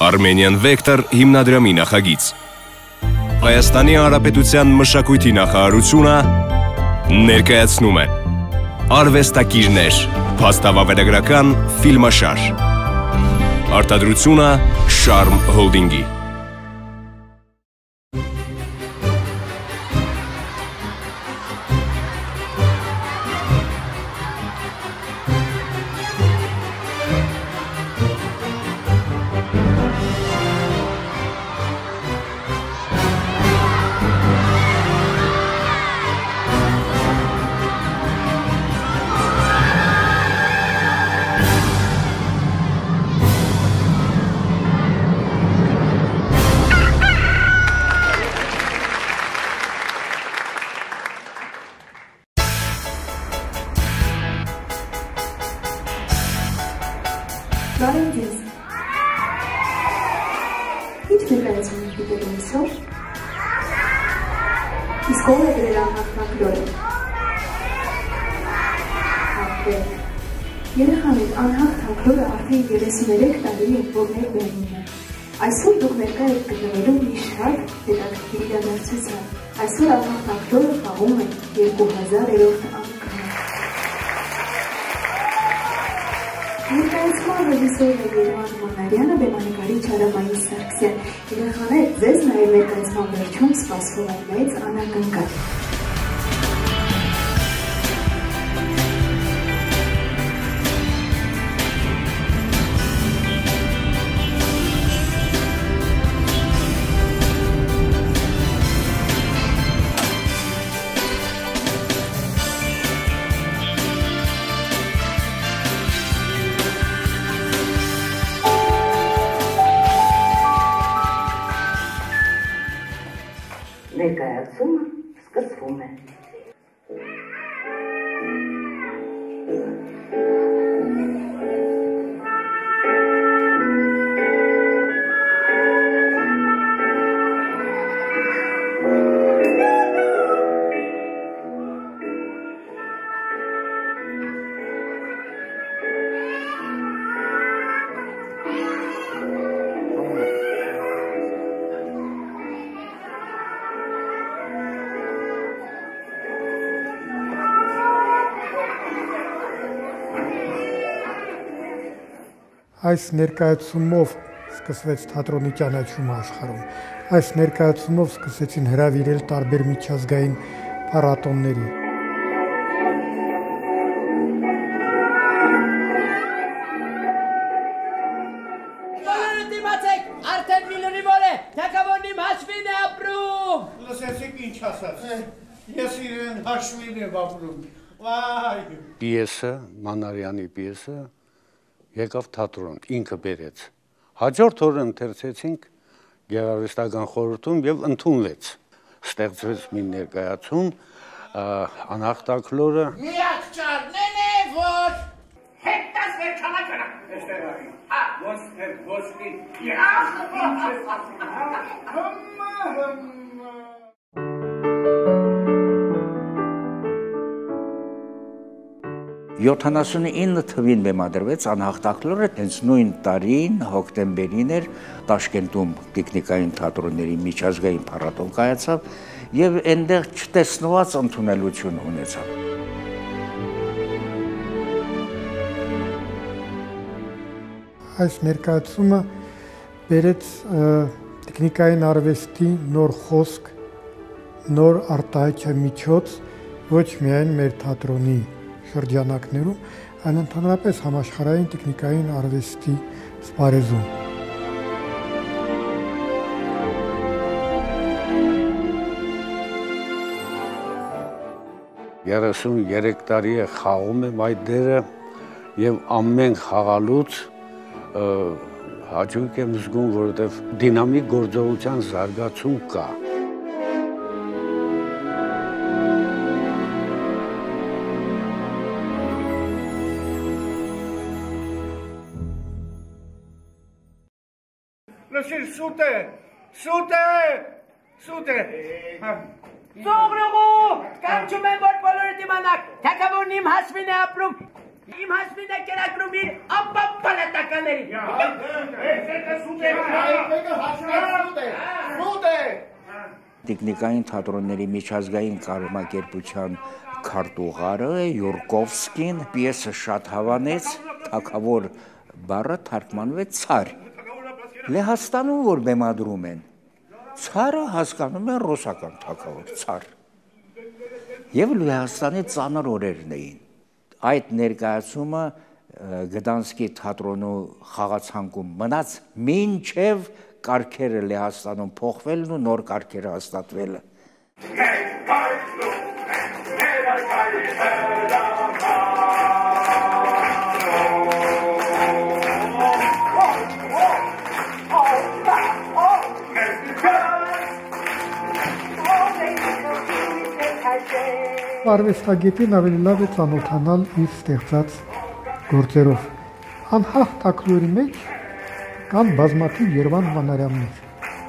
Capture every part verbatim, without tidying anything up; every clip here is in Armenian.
Armenian Vector հիմնադրամի նախագիծ։ Հայաստանի Հանրապետության մշակույթի նախարարությունը ներկայացնում է արվեստագիրներ, փաստավավերագրական ֆիլմաշար։ Արտադրությունը Շարմ Հոլդինգի։ Բարև ձեզ։ Ինչ ներկայացում եք դիտել այսօր։ Իսկ ով է գրել անհաղթանքլորը։ Ապե։ Երեխաներ, անհաղթանքլորը արդեն երեսուներեք տարի է, որ մեր բերում է։ Այսօր դուք ներկա եք գտնվելու մի շատ հետաքրքիր իրադարձության։ Այսօր անհաղթանքլորը խաղում է երկու հազարերորդ անգամ։ Ներկայացման ռեժիսորն է Երևան Մանարյանը, բեմանկարիչ Արամային Սարգսյան։ Երեխաներ, ձեզ նաև ներկայացման վերջում սպասվում է մեծ անակնկալ։ Ներկայացումը սկսվում է։ Այս ներկայացումով սկսվեց թատրոնի ճանաչումը աշխարհում։ Այս ներկայացումով սկսեցին հրավիրել տարբեր միջազգային փառատոների։ Բոլորը դիմացեք, արդեն միլիոնի վոր է, թագավորն իմ հաշվին է ապրում։ Լսեցիք ինչ ասաց, ես իրեն հաշվին եմ ապրում, վայ։ Պիեսը, Մանարյանի պիեսը, եկավ թատրոն, ինքը բերեց։ Հաջորդ օրը ընթերցեցինք գեղարվեստական խորհրդում եւ ընդունվեց։ Ստեղծվեց մի ներկայացում, անհաղթանքլորը։ Միակ ճարնեն է, որ Հետաս վերջանակը, էստեղ արի, հա, ոստեր, ոստի, յոթանասունինը թվին բեմադրվեց անհաղթանքլորը, հենց նույն տարին հոկտեմբերին էր Տաշկենտում տեխնիկային թատրոնների միջազգային փառատոն կայացավ եւ այնտեղ չտեսնված ընդունելություն ունեցավ։ Այս ներկայացումը բերեց տեխնիկային արվեստի նոր խոսք, նոր արտահայտչամիջոց ոչ միայն մեր թատրոնի շրջանակներում, այլ ընդհանրապես համաշխարհային տեխնիկային արվեստի սպառեզում։ երեսուններեք տարի է խաղում եմ այդ դերը եւ ամեն խաղալուց հաճույք եմ զգում, որովհետեւ դինամիկ գործողության զարգացում կա։ Լսիր, սուտ է, սուտ է, սուտ է։ Ծողրողու, կանչում եմ, որ բոլորը դիմանակ, թագավորն իմ հաշվին է ապրում։ Իմ հաշվին է կերակրում իր ամբապ պալատականներին։ Տեխնիկային թատրոնների միջազգային կազմակերպության քարտուղարը Յուրկովսկին պիեսը շատ հավանեց, թագավոր բառը թարգմանվեց ցար։ Լեհաստանում որ բեմադրում են, ցարը հասկանում են ռուսական թագավոր, ցար։ Եվ Լեհաստանի ծանր օրերն էին։ Այդ ներկայացումը Գդանսկի թատրոնու խաղացանկում մնաց մինչև կարգերը Լեհաստանում փոխվելն ու նոր կարգերը հաստատվելը։ Արվեստագետին ավելի լավ է ծանոթանալ իր ստեղծած գործերով։ Անհաղ թաքլուրի մեջ կան բազմաթիվ Երևան մանարյաններ։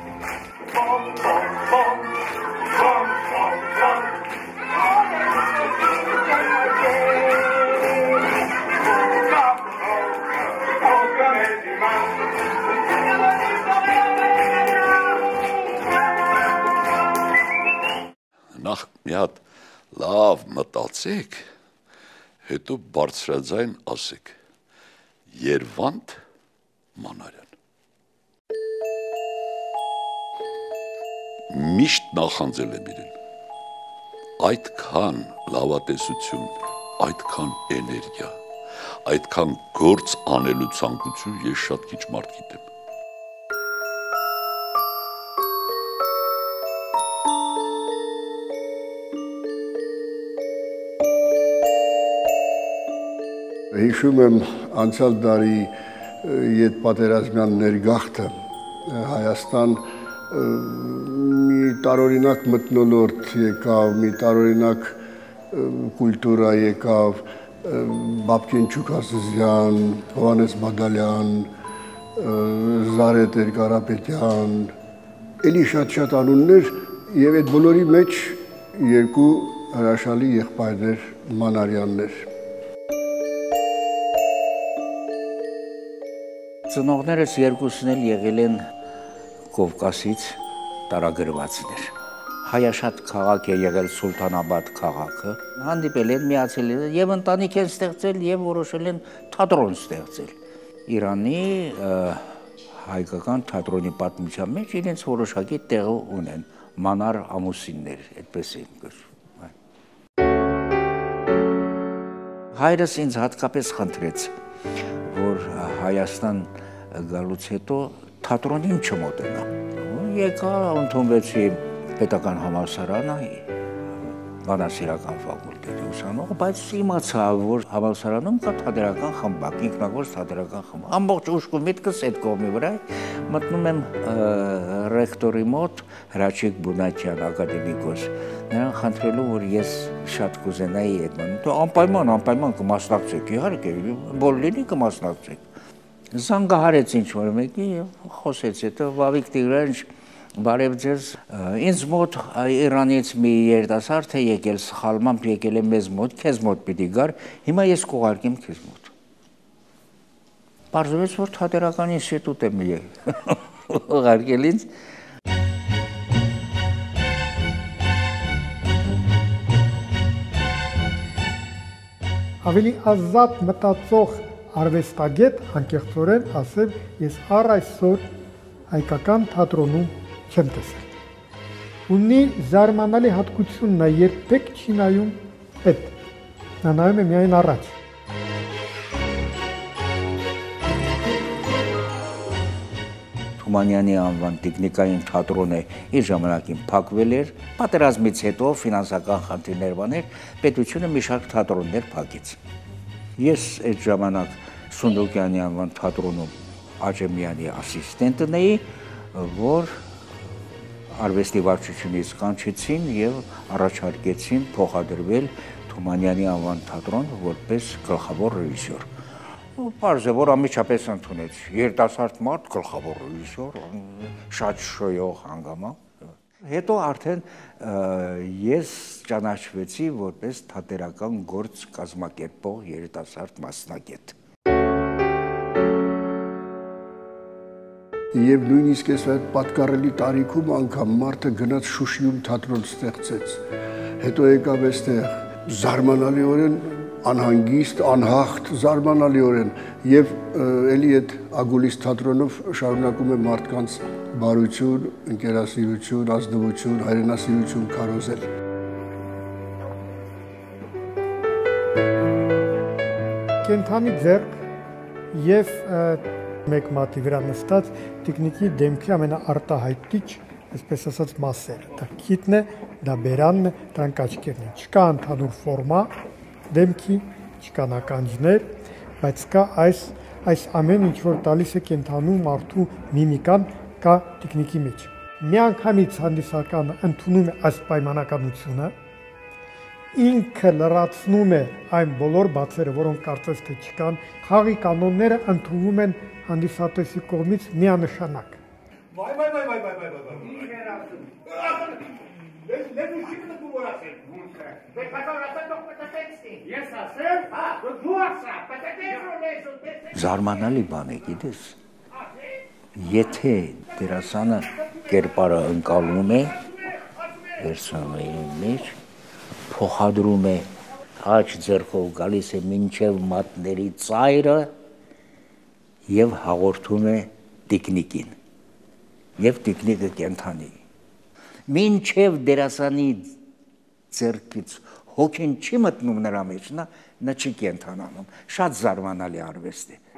Նախ մի հատ լավ մտածեք, հետո բարձրաձայն ասեք. Երվանդ Մանարյան։ Միշտ նախանձել եմ իրեն։ Այդքան լավատեսություն, այդքան էներգիա, այդքան գործ անելու ցանկություն ես շատ քիչ մարդ գիտեմ։ Հիշում եմ անցյալ տարի ետպատերազմյան ներգաղթը Հայաստան մի տարօրինակ մթնոլորտ եկավ, մի տարօրինակ կուլտուրա եկավ, Բաբկեն Չուկասզյան, Հովհաննես Բադալյան, Զարեթ Կարապետյան, էլի շատ-շատ անուններ եւ այդ բոլորի մեջ երկու հրաշալի եղբայրներ Մանարյաններ։ Ծնողներս երկուսն էլ եղել են Կովկասից տարագրվածներ։ Հայաշատ քաղաք է եղել Սուլթանաբադ քաղաքը, հանդիպել են, միացել են եւ ընտանիք են ստեղծել եւ որոշել են թատրոն ստեղծել։ Իրանի հայկական թատրոնի պատմության մեջ իրենց որոշակի տեղ ունեն, մանար ամուսիններ, այդպես են կոչվում։ Հայրս ինձ հատկապես խնդրեց, որ Հայաստան գալուց հետո թատրոնին չմոտենա։ Եկա, ընդունվեցի պետական համալսարանը, բանասիրական ֆակուլտետի ուսանող, բայց իմացա, որ համալսարանում կա թատերական խմբակ, ինքնագործ թատերական խմբակ։ Ամբողջ ուշք ու միտքս այդ կողմի վրա մտնում եմ ռեկտորի մոտ, Հրաչիկ Բունատյան, ակադեմիկոս, նրան խնդրելու, որ ես շատ կուզենայի այդ մանը, դու անպայման, անպայման կմասնակցեք, իհարկե, բոլորին կմասնակցեք։ Զանգահարեց ինչ-որ մեկի և խոսեց, հետո Վավիկ Տիգրանիչ, բարև ձեզ, ինձ մոտ Իրանից մի երիտասարդ է եկել, սխալմամբ եկել է մեզ մոտ, քեզ մոտ պիտի գար, հիմա ես կուղարկեմ քեզ մոտ։ Պարզվեց, որ թատերական ինստիտուտ եմ ուղարկել ինձ։ Ավելի ազատ մտածող արվեստագետ անկեղծորեն ասել, ես առ այսօր հայկական թատրոնում չեմ տեսել։ Ունի զարմանալի հատկությունն է, երբեք չի նայում հետ, նա նայում է միայն առաջ։ Թումանյանի անվան տեխնիկային թատրոնը իր ժամանակին փակվել էր, պատերազմից հետո ֆինանսական խնդիրներ բաներ, պետությունը մի շարք թատրոններ փակեց։ Ես այդ ժամանակ Սունդուկյանի անվան թատրոնում Աջեմյանի ասիստենտն էի, որ արվեստի վարչությունից կանչեցին եւ առաջարկեցին փոխադրվել Թումանյանի անվան թատրոն որպես գլխավոր ռեժիսոր։ Պարզ է, որ ամիջապես ընդունեց երիտասարդ մարդ, գլխավոր ռեժիսոր, շատ շոյող հանգամանք։ Հետո արդեն ես ճանաչվեցի որպես թատերական գործ կազմակերպող երիտասարդ մասնագետ։ Եվ նույնիսկ ես այդ պատկառելի տարիքում անգամ մարդը գնաց Շուշիում թատրոն ստեղծեց։ Հետո եկավ այստեղ զարմանալիորեն անհանգիստ, անհաղթ, զարմանալիորեն եւ էլի այդ Ագուլիս թատրոնով շարունակում է մարդկանց բարություն, ընկերասիրություն, ազնվություն, հայրենասիրություն քարոզել։ Կենթանի ձեռք եւ մեկ մատի վրա նստած տիկնիկի դեմքի ամենաարտահայտիչ, այսպես ասած, մասերը։ Դա քիթն է, դա բերանն է, դրանք աչքերն են։ Չկա ընդհանուր ֆորմա դեմքի, չկա ականջներ, բայց կա այս այս ամեն ինչ, որ տալիս է կենթանու մարդու միմիկան, կա տիկնիկի մեջ։ Միանգամից հանդիսականը ընդունում է այս պայմանականությունը, ինքը լրացնում է այն բոլոր բացերը, որոնք կարծես թե չկան, խաղի կանոնները ընդունվում են հանդիսատեսի կողմից միանշանակ։ Վայ, վայ, վայ, վայ, վայ, վայ, վայ, վայ։ Ինչ էր ասում։ Լեզ ուշիկը դու որացել։ Դե կատարացել դուք պետատեքստի։ Ես ասել, հա, դու ասա, պետատեքստը լեզու։ Զարմանալի բան է, գիտես։ Եթե դերասանը կերպարը ընկալում է, պերսոնայի մեջ, փոխադրում է աչ ձեռքով գալիս է մինչև մատների ծայրը եւ հաղորդում է տիկնիկին եւ տիկնիկը կենթանի մինչև դերասանի ձեռքից հոգին չի մտնում նրա մեջ նա նա չի կենթանանում շատ զարմանալի արվեստ է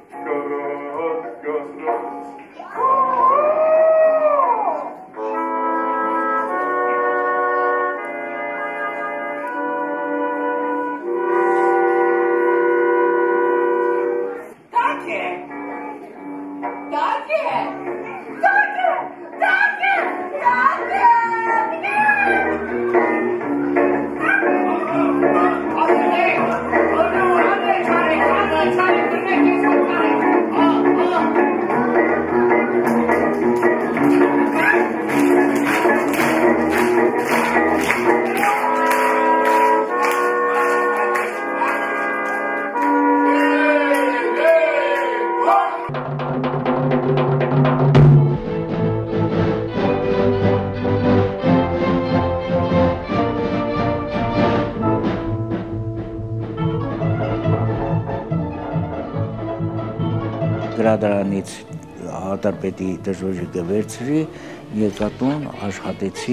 գրադարանից հատարպետի դժվարժիկը վերցրի, եկատուն աշխատեցի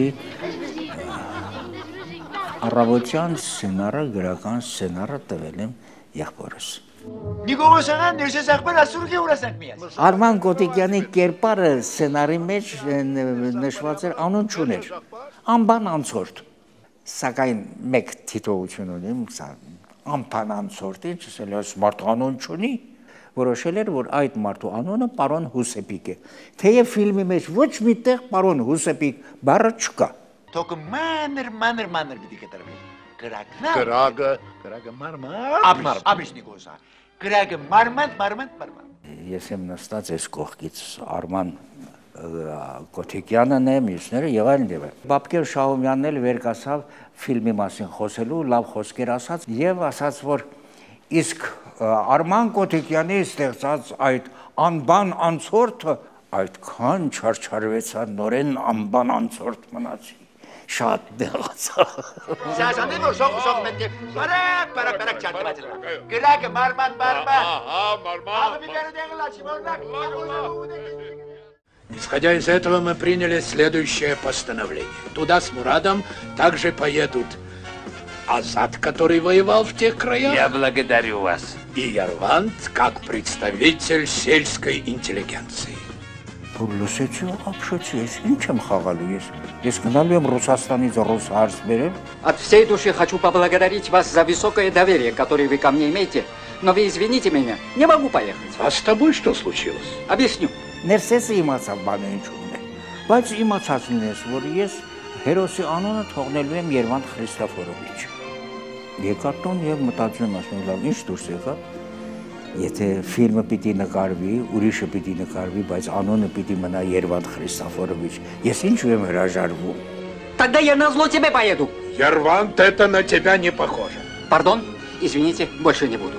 առավոտյան սցենարը, գրական սցենարը տվել եմ եղբորս։ Նիկողոսյան ներսես աղբեր ասուրգի ուրասանք միաց։ Արման Կոտիկյանի կերպարը սցենարի մեջ նշված էր անուն չուներ, անբան անցորդ, սակայն մեկ թիտողություն ունիմ, անբան անցորդ, ինչ ասել ես մարդ անուն չունի, որոշել էր, որ այդ մարդու անունը պարոն Հուսեպիկ է, թեև ֆիլմի մեջ ոչ մի տեղ պարոն Հուսեպիկ բառը չկա։ Թոքը մանր, մանր, մանր պիտի կտրվի։ Գրակնա։ Գրագը, գրագը մարմար։ Աբիշ Նիկոսա։ Գրագը մարմանդ, մարմանդ, մարմանդ։ Ես եմ նստած այս կողքից Արման Կոթիկյանն է, մյուսները եւ այլն եւ այլն։ Բաբկեր Շահումյանն էլ վեր կացավ ֆիլմի մասին խոսելու, լավ խոսքեր ասաց եւ ասաց, որ իսկ Արման Կոթիկյանի ստեղծած այդ անբան անցորդը այդքան չարչարվեցա, նորեն անբան անցորդ մնացի, շատ դեղացա։ Շաշանին որ շող շող պետք է բարակ բարակ բարակ չարտվածել։ Գրակը մարման մարման։ Ահա մարման։ Ահա մի կերը դեղլաչի մարմակ։ Исходя из этого мы приняли следующее постановление. Туда с Мурадом также поедут Азат, который воевал в тех краях. Я благодарю вас. И Ярвант, как представитель сельской интеллигенции. От всей души хочу поблагодарить вас за высокое доверие, которое вы ко мне имеете. Но вы извините меня, не могу поехать. А с тобой что случилось? Объясню. Ներսեսը իմացավ բանը ինչ ունի, բայց իմացած լինես, որ ես հերոսի անունը թողնելու եմ Երվանդ Խրիստոֆորովիչ։ Եկա տուն եւ մտածում եմ, ասում լավ, ինչ դուրս եկա, եթե ֆիլմը պիտի նկարվի, ուրիշը պիտի նկարվի, բայց անունը պիտի մնա Երվանդ Խրիստոֆորովիչ։ Ես ինչու եմ հրաժարվում։ Тогда я назло тебе поеду. Ервант, это на тебя не похоже. Пардон, извините, больше не буду.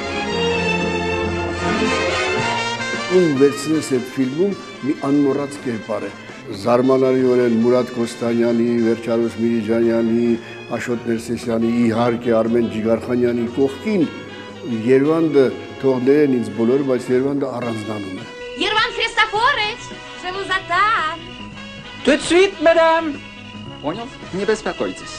Ում վերցնես այդ ֆիլմում մի անմոռաց կերպար է։ Զարմանալիորեն Մուրադ Կոստանյանի, Վերջարուս Միրիջանյանի, Աշոտ Ներսեսյանի, իհարկե Արմեն Ջիգարխանյանի կողքին Երևանը թողներեն ինձ բոլորը, բայց Երևանը առանձնանում է։ Երևան Христофорович, je vous attends. Tout de suite, madame. Понял? Не беспокойтесь.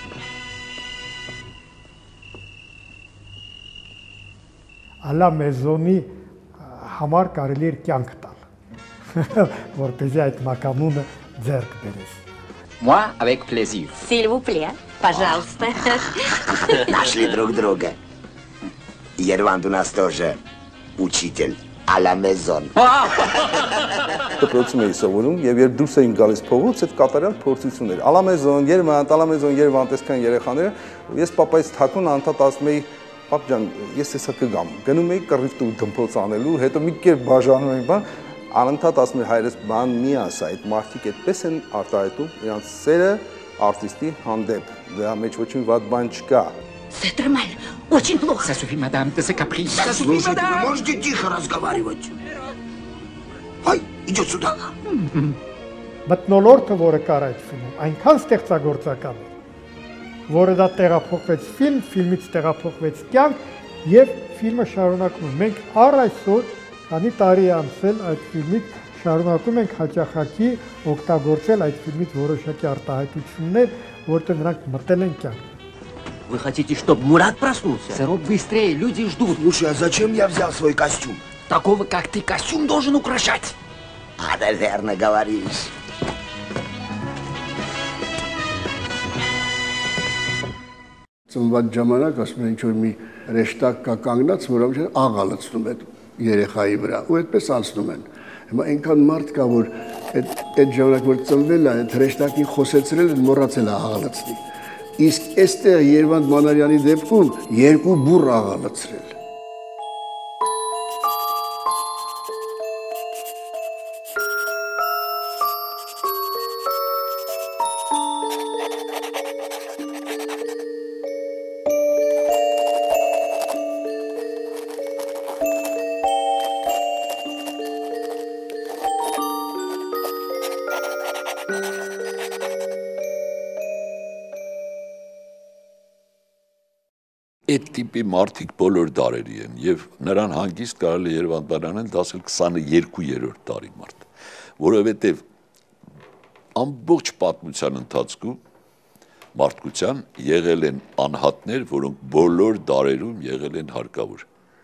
Ալա մեզոնի համար կարելի էր կյանք տալ, որպեսզի այդ մականունը ձեռք բերես։ Moi, avec plaisir. S'il vous plaît, пожалуйста. Нашли друг друга. Ерванд у нас тоже учитель. À la maison. Դպրոցում էի սովորում եւ երբ դուրս էին գալիս փողոց, այդ կատարյալ փորձություններ։ À la maison, Երևան, à la maison, Երևան տեսքան երեխաները, ես papaից թաքուն անդադ ասում էի, «Պապ ջան, ես հեսա կգամ»։ Գնում էի կռիվ ու դմփոց անելու, հետո մի կերպ բաժանում էի, բան, անընդհատ ասում էի հայրս, բան մի ասա, այդ մարդիկ այդպես են արտահայտում իրենց սերը արտիստի հանդեպ։ Դրա մեջ ոչինչ վատ բան չկա։ C'est normal, очень плохо. Ça suffit, madame, de ce caprice. Ça suffit, Слушайте, madame. вы можете тихо разговаривать? Ай, идет сюда. Մթնոլորտը, որը կար այդ ֆիլմում, այնքան ստեղծագործական էր, որը դա տեղափոխվեց ֆիլմ, ֆիլմից տեղափոխվեց կյանք եւ ֆիլմը շարունակում է։ Մենք առ այսօր, քանի տարի է անցել այդ фільмից, շարունակում ենք հաճախակի օգտագործել այդ ֆիլմից որոշակի արտահայտություններ, որտեղ նրանք մտել են кянк։ Вы хотите, чтобы Мурат проснулся? Сырок быстрее, люди ждут. Слушай, а зачем я взял свой костюм? Такого, как ты, костюм должен украшать. А, да верно говоришь. Ծնված ժամանակ ասում են ինչ-որ մի ռեշտակ կա կանգնած, որով չէ աղա լցնում է երեխայի վրա, ու այդպես անցնում են։ Հիմա այնքան մարդ կա, որ այդ այդ ժամանակ որ ծնվել է, այդ ռեշտակին խոսեցրել են, մոռացել է աղա լցնի։ Իսկ այստեղ Երվանդ Մանարյանի դեպքում երկու բուռ աղա լցրել։ Այդ տիպի մարդիկ բոլոր դարերի են եւ նրան հանգիստ կարելի Երևան բանանել դասել քսաներկուերորդ դարի մարդ, որովհետեւ ամբողջ պատմության ընթացքում մարդկության եղել են անհատներ, որոնք բոլոր դարերում եղել են հարկավոր։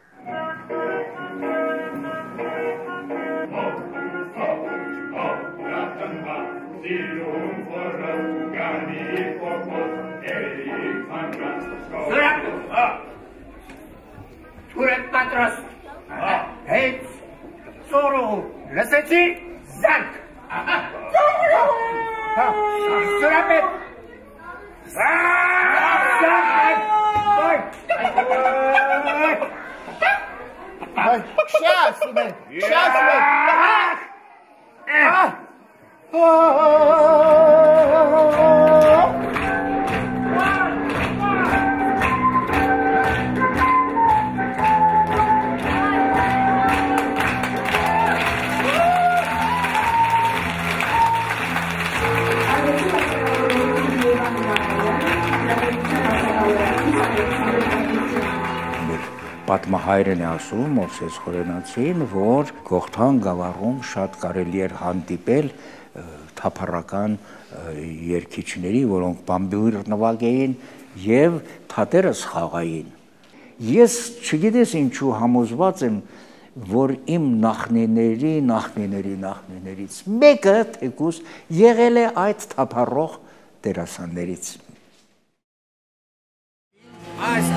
Թուրեք պատրաստ, հետ, ծորու, լսեցի, զանք, սուրապետ, շաս ունեն, շաս Պատմահայրն է ասում Մովսես Խորենացին, որ Գողթան գավառում շատ կարելի էր հանդիպել թափառական երգիչների, որոնք բամբյուր նվագեին եւ թատերը խաղային։ Ես չգիտես ինչու համոզված եմ, որ իմ նախնիների, նախնիների, նախնիներից մեկը թեկուզ եղել է այդ թափառող դերասաններից։ Այս